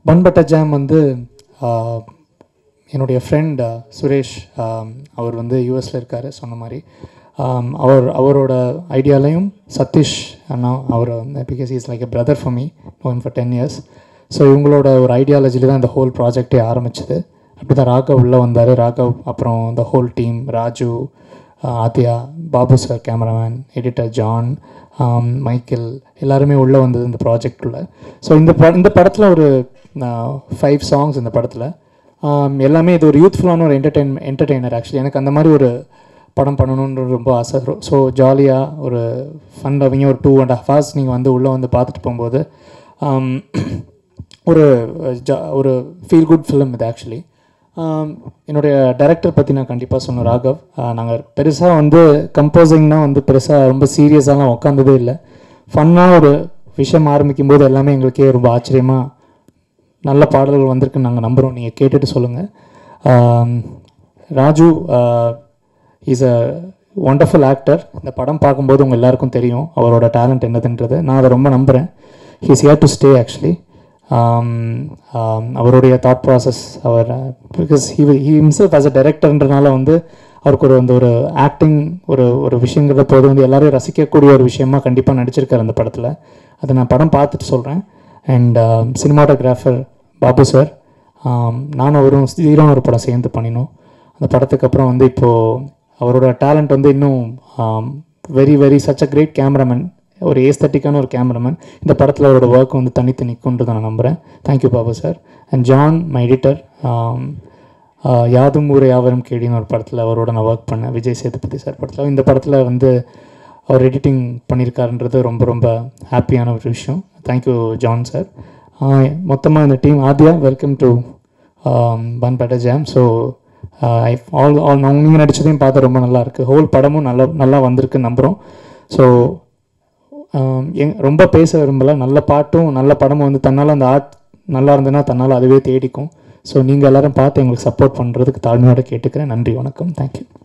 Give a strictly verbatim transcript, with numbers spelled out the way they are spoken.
பன் butter jam வந்து என்னுடைய friend Suresh, அவர் வந்து யூஎஸில் இருக்கார் சொன்ன மாதிரி. அவர் அவரோட ஐடியாலையும் சதீஷ் அண்ணா அவர் because is like a brother for me, know him for ten years. So இவங்களோட ஒரு ஐடியாலஜியில் தான் இந்த ஹோல் ப்ராஜெக்டே ஆரம்பிச்சது. அப்படி தான் ராகவ் உள்ளே வந்தார். ராகவ் அப்புறம் இந்த whole team, Raju, Aadhya, Babu sir cameraman, editor John, Michael, எல்லாருமே உள்ளே வந்தது இந்த ப்ராஜெக்டுள்ள. ஸோ இந்த ப இந்த படத்தில் ஒரு ஃபைவ் சாங்ஸ் இந்த படத்தில் எல்லாமே இது ஒரு யூத்ஃபுல்லான ஒரு என்டர்டெயின் என்டர்டெய்னர் ஆக்சுவலி. எனக்கு அந்த மாதிரி ஒரு படம் பண்ணணுன்ற ரொம்ப ஆசை. ஸோ ஜாலியாக ஒரு ஃபன் லவ்விங்க ஒரு டூ அண்ட் ஹாஃப் ஹவர்ஸ் நீங்கள் வந்து உள்ளே வந்து பார்த்துட்டு போகும்போது ஒரு ஜா ஒரு ஃபீல் குட் ஃபிலிம் இது ஆக்சுவலி. என்னுடைய டைரக்டர் பற்றி நான் கண்டிப்பாக சொன்னேன், ராகவ். நாங்கள் பெருசாக வந்து கம்போசிங்னா வந்து பெருசாக ரொம்ப சீரியஸாலாம் உட்காந்ததே இல்லை. ஃபன்னாக ஒரு விஷயம் ஆரம்பிக்கும் போது எல்லாமே எங்களுக்கே ரொம்ப ஆச்சரியமாக நல்ல பாடல்கள் வந்திருக்குன்னு நாங்கள் நம்புகிறோம். நீங்கள் கேட்டுட்டு சொல்லுங்கள். Raju is a wonderful actor. இந்த படம் பார்க்கும்போது உங்கள் எல்லாருக்கும் தெரியும் அவரோட டேலண்ட் என்னதுன்றது. நான் அதை ரொம்ப நம்புகிறேன். He's here to stay actually. அவருடைய தாட் ப்ராசஸ், அவர் because he he himself as a டைரக்டர்ன்றனால வந்து அவருக்கு ஒரு அந்த ஒரு ஆக்டிங் ஒரு ஒரு விஷயங்கிறத போது வந்து எல்லோரும் ரசிக்கக்கூடிய ஒரு விஷயமா கண்டிப்பாக நடிச்சிருக்கார் அந்த படத்தில். அதை நான் படம் பார்த்துட்டு சொல்கிறேன். அண்ட் சினிமாட்டோகிராஃபர் பாபு சார், நானும் அவரும் ஹீரோன்னு ஒரு படம் சேர்ந்து பண்ணினோம். அந்த படத்துக்கு அப்புறம் வந்து இப்போது அவரோட டேலண்ட் வந்து இன்னும் very very such a great cameraman, ஒரு ஏஸ்தட்டிக்கான ஒரு கேமராமேன். இந்த படத்தில் அவரோட ஒர்க் வந்து தனித்து நிற்குன்றதை நான் நம்புகிறேன். Thank you Babu sir. And John my editor, Yaadhum Oore யாவரும் கேடின்னு ஒரு படத்தில் அவரோட நான் ஒர்க் பண்ணேன், விஜய் சேதுபதி சார் படத்தில். இந்த படத்தில் வந்து அவர் எடிட்டிங் பண்ணியிருக்காருன்றது ரொம்ப ரொம்ப ஹாப்பியான ஒரு விஷயம். Thank you John sir. மொத்தமாக இந்த team, Aadhya, welcome to bun butter jam. So I all all நான் நீங்கள் நடித்ததையும் பார்த்து ரொம்ப நல்லா இருக்குது. ஹோல் படமும் நல்லா நல்லா வந்திருக்குன்னு நம்புகிறோம். ஸோ எங் ரொம்ப பேச விரும்பலை. நல்ல பாட்டும் நல்ல படமும் வந்து தன்னால் அந்த ஆர்ட் நல்லா இருந்ததுன்னா தன்னால் அதுவே தேடிக்கும். ஸோ நீங்கள் எல்லோரும் பார்த்து எங்களுக்கு சப்போர்ட் பண்ணுறதுக்கு தாழ்மையோடு கேட்டுக்கிறேன். நன்றி, வணக்கம், தேங்க்யூ.